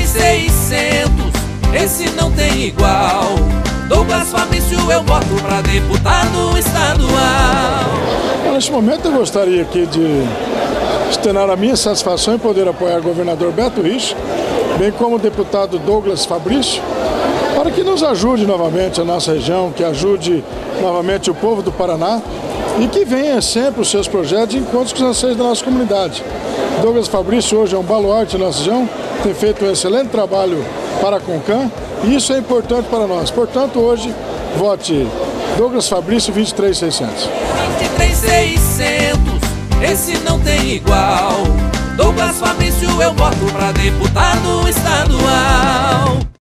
23.600, esse não tem igual. Douglas Fabrício, eu voto pra deputado estadual. Neste momento eu gostaria aqui de externar a minha satisfação em poder apoiar o governador Beto Richa, bem como o deputado Douglas Fabrício, para que nos ajude novamente a nossa região, que ajude novamente o povo do Paraná e que venha sempre os seus projetos de encontros com os anseios da nossa comunidade. Douglas Fabrício hoje é um baluarte da nossa região, tem feito um excelente trabalho para a Concan e isso é importante para nós. Portanto, hoje, vote Douglas Fabrício 23.600. 23.600, esse não tem igual. Douglas Fabrício, eu voto pra deputado estadual.